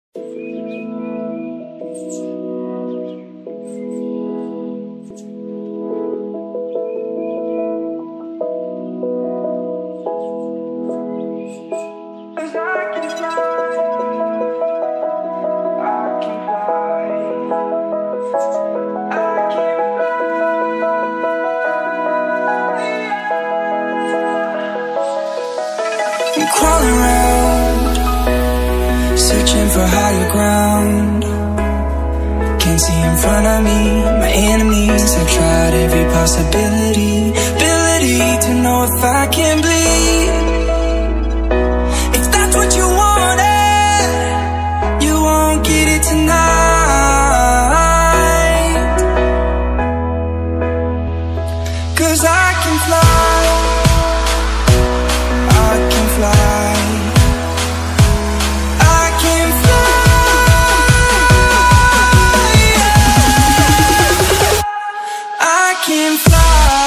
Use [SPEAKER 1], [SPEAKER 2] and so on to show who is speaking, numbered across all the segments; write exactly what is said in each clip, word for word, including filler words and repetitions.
[SPEAKER 1] Crawling around, searching for higher ground. Can't see in front of me, my enemies. I've tried every possibility, ability to know if I can bleed. If that's what you wanted, you won't get it tonight. 'Cause I can fly, I can fly, I can fly, yeah. I can fly.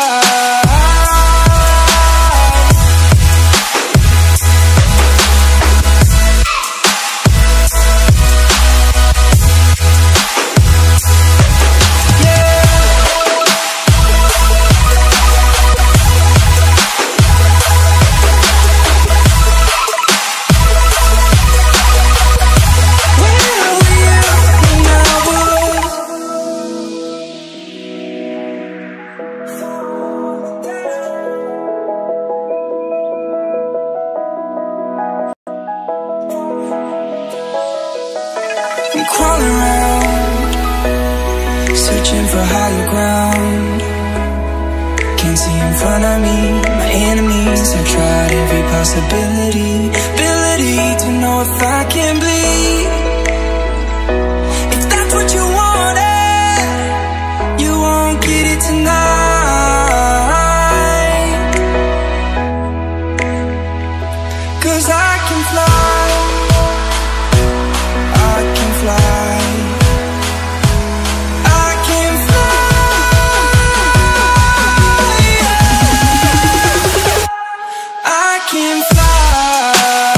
[SPEAKER 1] I'm crawling around, searching for higher ground. Can't see in front of me, my enemies. I've tried every possibility, ability to know if I can bleed. If that's what you wanted, you won't get it tonight. 'Cause I can fly, I can fly, I can fly, yeah. I can fly.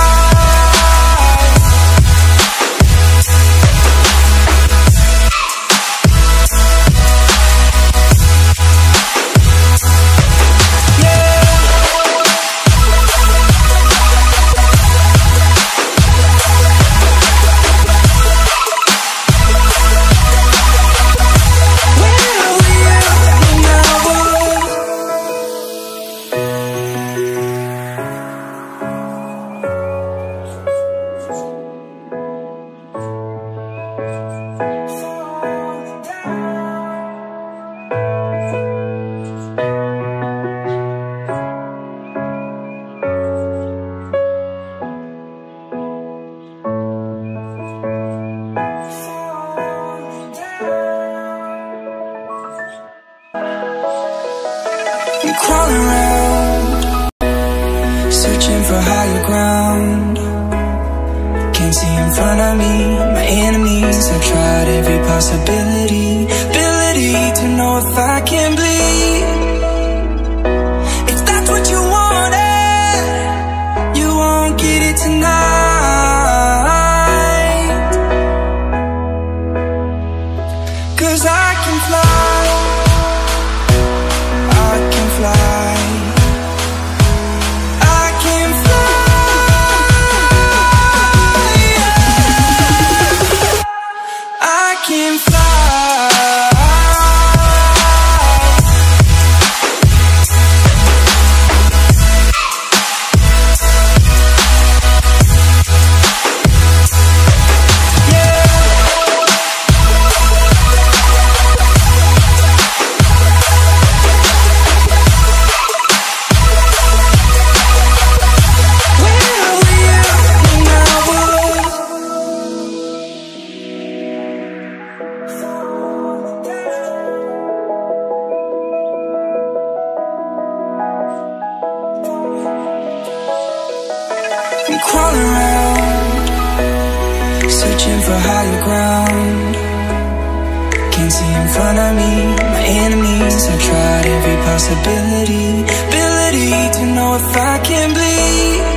[SPEAKER 1] I'm crawling around, searching for higher ground. Can't see in front of me, my enemies. I've tried every possibility, ability to know if I can bleed. If that's what you wanted, you won't get it tonight. 'Cause I can fly, I can fly, I can fly, yeah. I can fly. I'm crawling around, searching for higher ground. Can't see in front of me, my enemies. I've tried every possibility, ability to know if I can bleed.